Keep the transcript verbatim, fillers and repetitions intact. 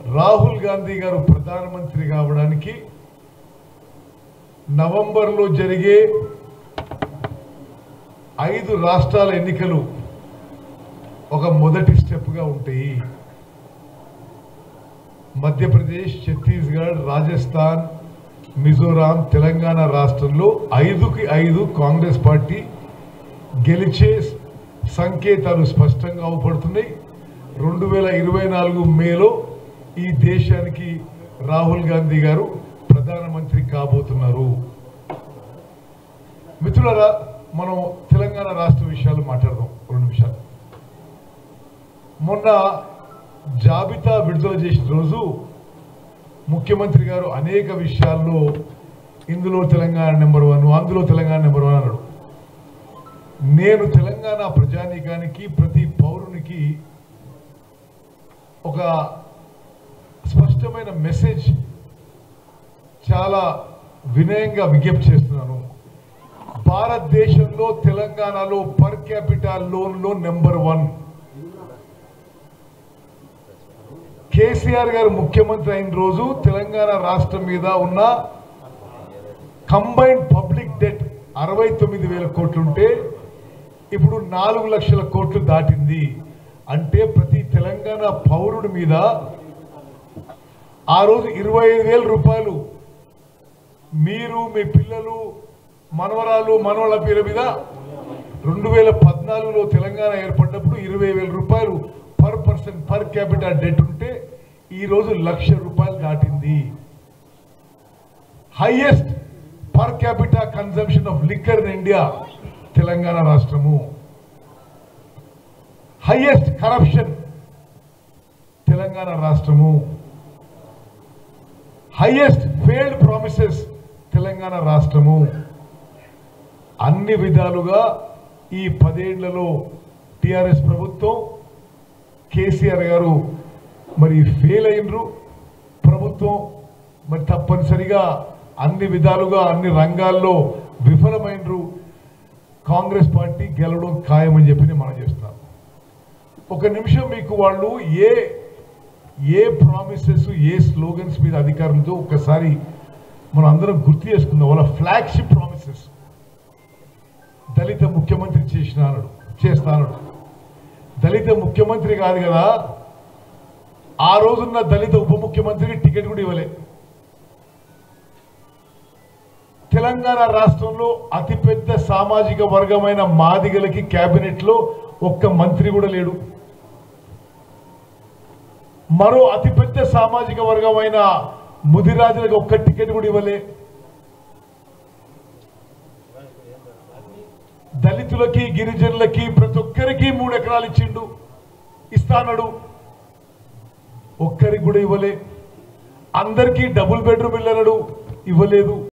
రాహుల్ గాంధీ గారు ప్రధానమంత్రి కావడానికి నవంబర్లో జరిగే ఐదు రాష్ట్రాల ఎన్నికలు ఒక మొదటి స్టెప్గా ఉంటాయి. మధ్యప్రదేశ్, ఛత్తీస్గఢ్, రాజస్థాన్, మిజోరాం, తెలంగాణ రాష్ట్రంలో ఐదుకి ఐదు కాంగ్రెస్ పార్టీ గెలిచే సంకేతాలు స్పష్టంగా అవపడుతున్నాయి. రెండు వేల ఇరవై నాలుగు మేలో ఈ దేశానికి రాహుల్ గాంధీ గారు ప్రధానమంత్రి కాబోతున్నారు. మిత్రులారా, మనం తెలంగాణ రాష్ట్ర విషయాలు మాట్లాడదాం రెండు నిమిషాలు. మొన్న జాబితా విడుదల చేసిన రోజు ముఖ్యమంత్రి గారు అనేక విషయాల్లో ఇందులో తెలంగాణ నెంబర్ వన్, అందులో తెలంగాణ నెంబర్ వన్ అన్నాడు. నేను తెలంగాణ ప్రజానీకానికి, ప్రతి పౌరునికి ఒక స్పష్టమైన మెసేజ్ చాలా వినయంగా విజ్ఞప్తి చేస్తున్నాను. భారతదేశంలో తెలంగాణలో పర్ క్యాపిటల్ లోన్లో నెంబర్ వన్. కేసీఆర్ గారు ముఖ్యమంత్రి అయిన రోజు తెలంగాణ రాష్ట్రం మీద ఉన్న కంబైన్డ్ పబ్లిక్ డెట్ అరవై తొమ్మిది వేల కోట్లుంటే ఇప్పుడు నాలుగు లక్షల కోట్లు దాటింది. అంటే ప్రతి తెలంగాణ పౌరుడి మీద ఆ రోజు ఇరవై ఐదు వేల రూపాయలు మీరు, మీ పిల్లలు, మనవరాలు, మనవల పేరు మీద రెండు వేల పద్నాలుగులో తెలంగాణ ఏర్పడినప్పుడు ఇరవై వేల రూపాయలు per person per capital debt ఉంటే ఈరోజు లక్ష రూపాయలు దాటింది. Highest per capital consumption of liquor in India Telangana రాష్ట్రము. హైయెస్ట్ కరప్షన్ తెలంగాణ రాష్ట్రము. హైయెస్ట్ ఫెయిల్డ్ ప్రామిసెస్ తెలంగాణ రాష్ట్రము. అన్ని విధాలుగా ఈ పదేళ్లలో టిఆర్ఎస్ ప్రభుత్వం, కేసీఆర్ గారు మరి ఫెయిల్ అయినరు. ప్రభుత్వం మరి తప్పనిసరిగా అన్ని విధాలుగా అన్ని రంగాల్లో విఫలమైనరు. కాంగ్రెస్ పార్టీ గెలవడం ఖాయమని చెప్పి మనం చేస్తున్నాం. ఒక నిమిషం మీకు వాళ్ళు ఏ ఏ ప్రామిసెస్, ఏ స్లోగన్స్ మీద అధికారులతో ఒక్కసారి మనం అందరం గుర్తు చేసుకుందాం. వాళ్ళ ఫ్లాగ్షిప్ ప్రామిసెస్. దళిత ముఖ్యమంత్రి చేసినాడు, చేస్తాడు. దళిత ముఖ్యమంత్రి కాదు కదా, ఆ రోజున్న దళిత ఉప ముఖ్యమంత్రికి టికెట్ కూడా ఇవ్వలే. తెలంగాణ రాష్ట్రంలో అతిపెద్ద సామాజిక వర్గమైన మాదిగలకి కేబినెట్ లో ఒక్క మంత్రి కూడా లేడు. మరో అతిపెద్ద సామాజిక వర్గమైన ముదిరాజులకు ఒక్క టికెట్ కూడా ఇవ్వలే. దళితులకి, గిరిజనులకి ప్రతి ఒక్కరికి మూడు ఎకరాలు ఇచ్చిండు, ఇస్తానడు. ఒక్కరికి కూడా ఇవ్వలే. అందరికీ డబుల్ బెడ్రూమ్ ఇల్లనడు, ఇవ్వలేదు.